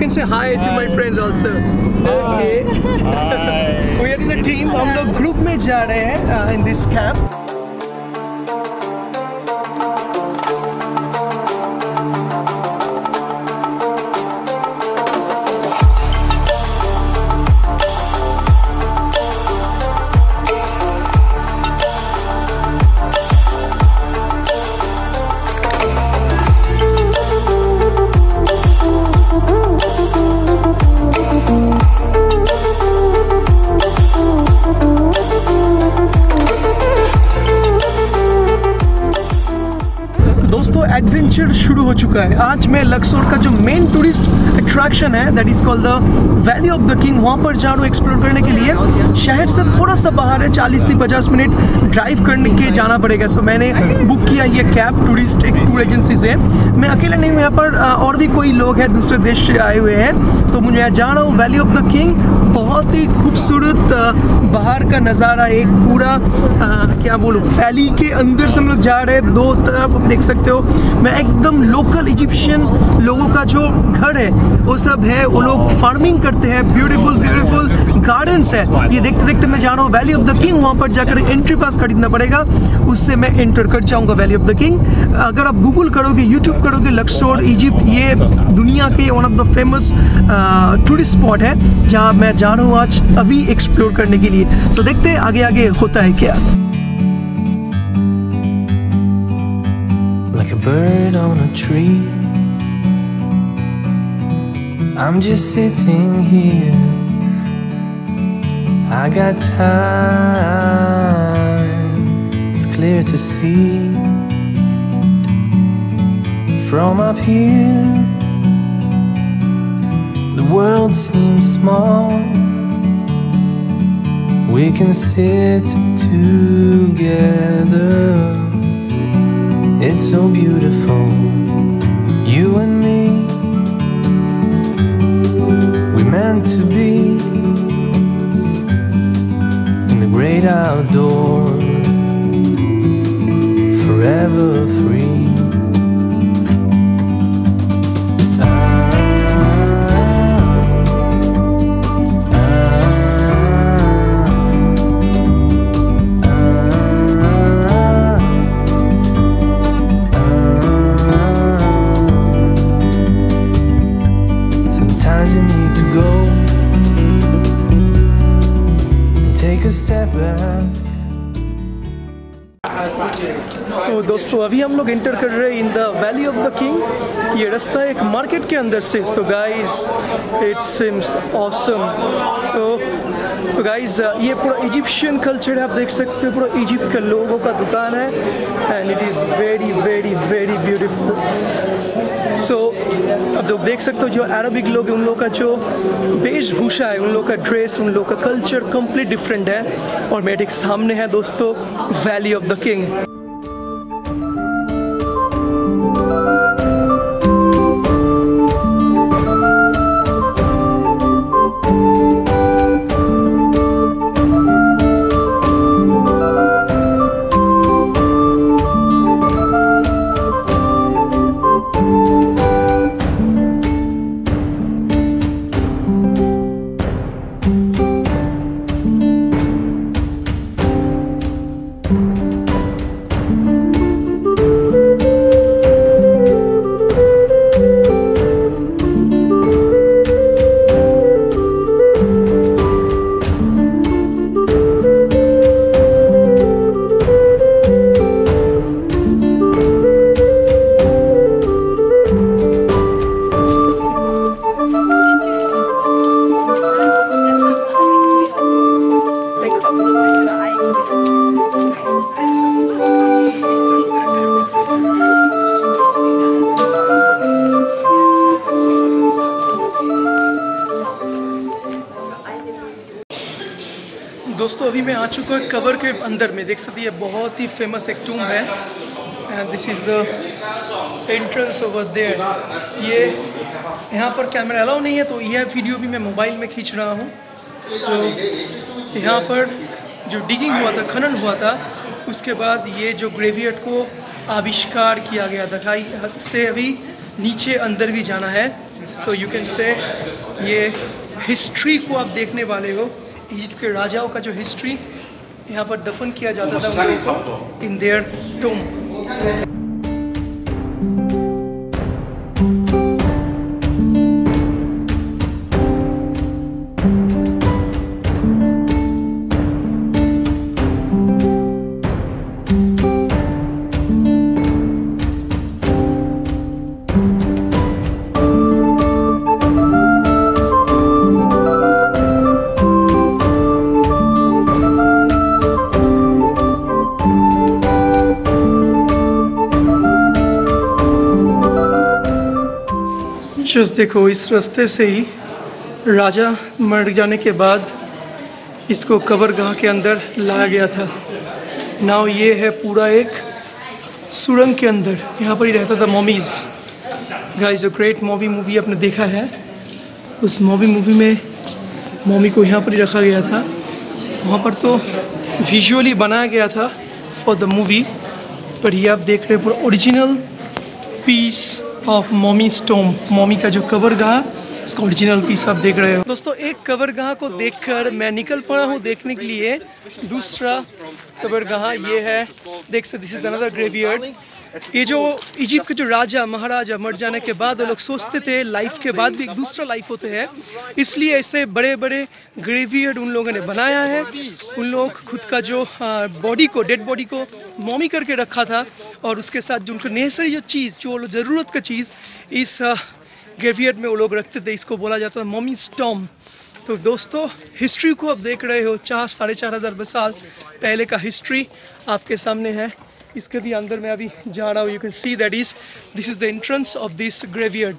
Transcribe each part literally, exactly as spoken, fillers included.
can say hi to my friends also. Okay. We are in a team. हम लोग group में जा रहे हैं in this camp. एडवेंचर शुरू हो चुका है। आज मैं लक्सोर का जो मेन टूरिस्ट अट्रैक्शन है that is called the valley of the king, वहाँ पर जा रहा हूँ एक्सप्लोर करने के लिए। शहर से थोड़ा सा बाहर है, चालीस से पचास मिनट ड्राइव करने के जाना पड़ेगा। सो मैंने बुक किया ये कैब टूरिस्ट एक टूर एजेंसी से। मैं अकेला नहीं हूँ, यहाँ पर और भी कोई लोग हैं दूसरे देश से आए हुए हैं। तो मुझे यहाँ जा रहा हूँ वैली ऑफ द किंग। बहुत ही खूबसूरत बाहर का नज़ारा, एक पूरा आ, क्या बोलूँ, वैली के अंदर से हम लोग जा रहे हैं। दो तरफ आप देख सकते हो। मैं एकदम लोकल इजिप्शियन लोगों का जो घर है वो सब है, वो लोग फार्मिंग करते हैं। ब्यूटीफुल ब्यूटीफुल गार्डन्स है। ये देखते देखते मैं जा रहा हूँ वैली ऑफ द किंग। वहाँ पर जाकर एंट्री पास खरीदना पड़ेगा, उससे मैं एंटर कर जाऊँगा वैली ऑफ द किंग। अगर आप गूगल करोगे, यूट्यूब करोगे लक्सोर इजिप्ट, ये दुनिया के one of the famous tourist spot है जहाँ मैं जा रहा हूँ आज अभी एक्सप्लोर करने के लिए। सो देखते हैं आगे आगे होता है क्या। Like a bird on a tree, I'm just sitting here. I got time, it's clear to see. From up here, the world seems small. We can sit together. It's so beautiful, you and me. We meant to be in the great outdoors, forever free. तो दोस्तों अभी हम लोग enter कर रहे हैं in the valley of the king. ये रास्ता है एक मार्केट के अंदर से। So guys it seems awesome. तो तो गाइस ये पूरा इजिप्शियन कल्चर है, आप देख सकते हो। पूरा इजिप्ट के लोगों का दुकान है and it is very very very beautiful. So अब लोग देख सकते हो जो अरबिक लोग हैं उन लोगों का जो वेशभूषा है, उन लोगों का ड्रेस, उन लोगों का कल्चर कंप्लीट डिफरेंट है। और मेरे एक सामने है दोस्तों वैली ऑफ द किंग। दोस्तों अभी मैं आ चुका हूँ कबर के अंदर में। देख सकते हैं बहुत ही फेमस एक टूम है and this is the entrance over there. ये यहाँ पर कैमरा अलाउ नहीं है तो यह वीडियो भी मैं मोबाइल में खींच रहा हूँ। सो so, यहाँ पर जो डिगिंग हुआ था, खनन हुआ था, उसके बाद ये जो ग्रेवियर्ड को आविष्कार किया गया था। से अभी नीचे अंदर भी जाना है। सो यू कैन से ये हिस्ट्री को आप देखने वाले हो। इजिप्ट के राजाओं का जो हिस्ट्री, यहाँ पर दफन किया जाता था उन लोगों को इन देयर टोम। जस्ट देखो, इस रास्ते से ही राजा मर जाने के बाद इसको कब्रगाह के अंदर लाया गया था। नाउ ये है पूरा एक सुरंग के अंदर, यहाँ पर ही रहता था mummies. Guys, a great mummy movie आपने देखा है, उस मॉमी मूवी में मॉमी को यहाँ पर ही रखा गया था। वहाँ पर तो विजुअली बनाया गया था फॉर द मूवी, पर ये आप देख रहे हैं पूरा ओरिजिनल पीस ऑफ मॉमी स्टोम, मॉमी का जो कब्रगाह, इसका ओरिजिनल पीस आप देख रहे हो। दोस्तों, एक कब्रगाह को देखकर मैं निकल पड़ा हूँ देखने के लिए दूसरा कब्रगाह। ये है, देख सकते, दिस इज अनदर ग्रेवयार्ड। ये जो इजिप्ट के जो राजा महाराजा मर जाने के बाद वो लोग सोचते थे लाइफ के बाद भी एक दूसरा लाइफ होते हैं, इसलिए ऐसे बड़े बड़े ग्रेवयार्ड उन लोगों ने बनाया है। उन लोग खुद का जो बॉडी को, डेड बॉडी को मॉमी करके रखा था, और उसके साथ जो उनका नेसेसरी जो चीज़, जो ज़रूरत का चीज़ इस ग्रेवयार्ड में वो लोग रखते थे। इसको बोला जाता था मॉमी स्टॉम। तो दोस्तों, हिस्ट्री को आप देख रहे हो, चार साढ़े चार हज़ार साल पहले का हिस्ट्री आपके सामने है। इसके भी अंदर मैं अभी जा रहा हूँ। You can see that is this is the entrance of this graveyard.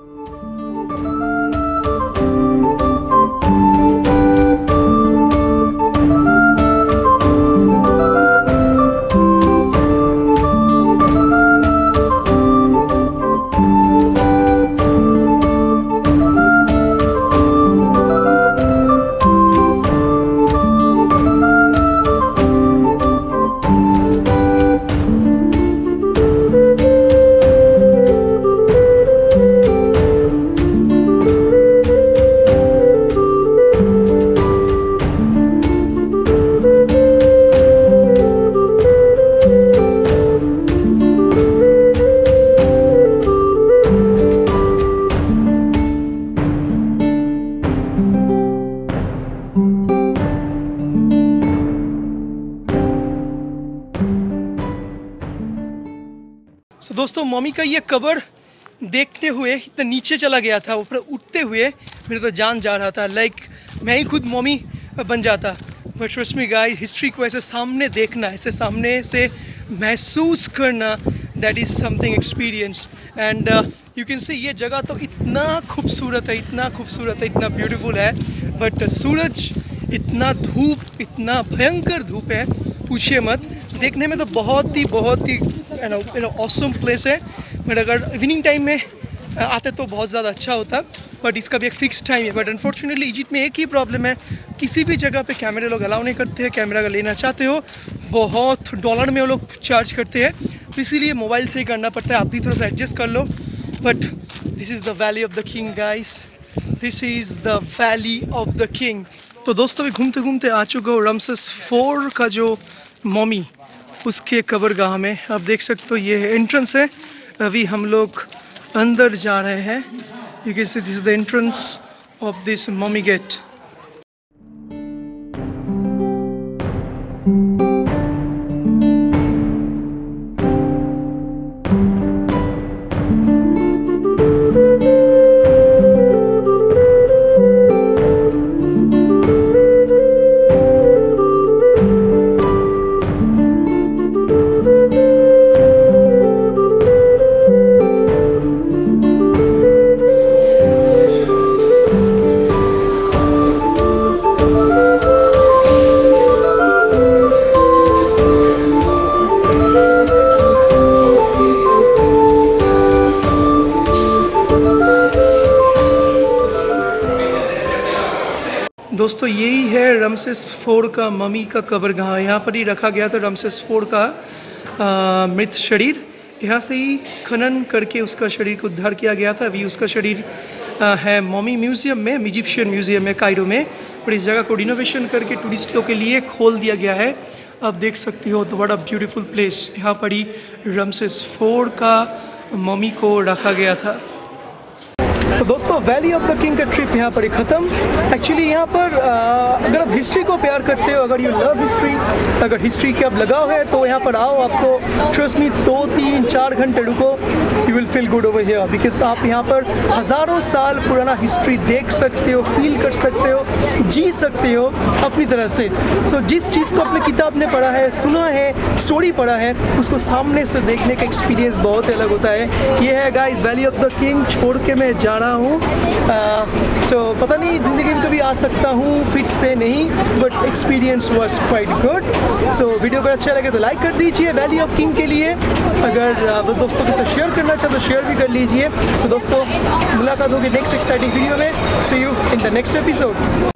तो दोस्तों, मॉमी का ये कब्र देखते हुए इतना नीचे चला गया था, ऊपर उठते हुए मेरा तो जान जा रहा था, लाइक मैं ही खुद मॉमी बन जाता। But trust me guys, history को ऐसे सामने देखना, ऐसे सामने से महसूस करना, that is something experience. And you can see ये जगह तो इतना खूबसूरत है, इतना खूबसूरत है, इतना ब्यूटीफुल है। बट सूरज, इतना धूप, इतना भयंकर धूप है, पूछिए मत। देखने में तो बहुत ही बहुत ही ऑसम प्लेस है, बट अगर इवनिंग टाइम में आते तो बहुत ज़्यादा अच्छा होता। बट इसका भी एक फ़िक्स टाइम है। बट अनफॉर्चुनेटली इजिप्ट में एक ही प्रॉब्लम है, किसी भी जगह पे कैमरे लोग अलाउ नहीं करते हैं। कैमरा अगर लेना चाहते हो बहुत डॉलर में वो लोग चार्ज करते हैं, तो इसीलिए मोबाइल से ही करना पड़ता है। आप भी थोड़ा सा एडजस्ट कर लो। But this is the valley of the king guys, this is the valley of the king. तो दोस्तों, अभी घूमते घूमते आ चुका हूँ रमसेस फोर का जो मॉमी, उसके कब्रगाह में। आप देख सकते हो ये एंट्रेंस है। अभी हम लोग अंदर जा रहे हैं। You can see this is the entrance of this mummy gate. दोस्तों, यही है रमसेस फोर का मम्मी का कब्रगाह। यहाँ पर ही रखा गया था रमसेस फोर का आ, मृत शरीर। यहाँ से ही खनन करके उसका शरीर को उद्धार किया गया था। अभी उसका शरीर आ, है मॉमी म्यूज़ियम में, इजिप्शियन म्यूज़ियम में कायरो में। पर इस जगह को रिनोवेशन करके टूरिस्टों के लिए खोल दिया गया है। आप देख सकते हो तो बड़ा ब्यूटीफुल प्लेस। यहाँ पर ही रमसेस फोर का मॉमी को रखा गया था। तो दोस्तों वैली ऑफ द किंग का ट्रिप यहाँ पर ही ख़त्म। एक्चुअली यहाँ पर आ, अगर आप हिस्ट्री को प्यार करते हो, अगर यू लव हिस्ट्री, अगर हिस्ट्री के आप लगाव है तो यहाँ पर आओ। आपको ट्रस्ट मी दो तीन चार घंटे रुको, you will feel good over here, because आप यहाँ पर हज़ारों साल पुराना हिस्ट्री देख सकते हो, फील कर सकते हो, जी सकते हो अपनी तरह से। सो so, जिस चीज़ को अपने किताब में पढ़ा है, सुना है, स्टोरी पढ़ा है, उसको सामने से देखने का एक्सपीरियंस बहुत ही अलग होता है। ये है guys valley of the king. छोड़ के मैं जा रहा हूँ, सो uh, so, पता नहीं ज़िंदगी में कभी आ सकता हूँ, फिर से नहीं, but experience was quite good. So video अगर अच्छा लगे तो लाइक कर दीजिए वैली ऑफ किंग के लिए। अगर uh, दोस्तों के साथ शेयर करना चाहे तो शेयर भी कर लीजिए। सो so, दोस्तों मुलाकात होगी नेक्स्ट एक्साइटिंग वीडियो में। See you in the next episode.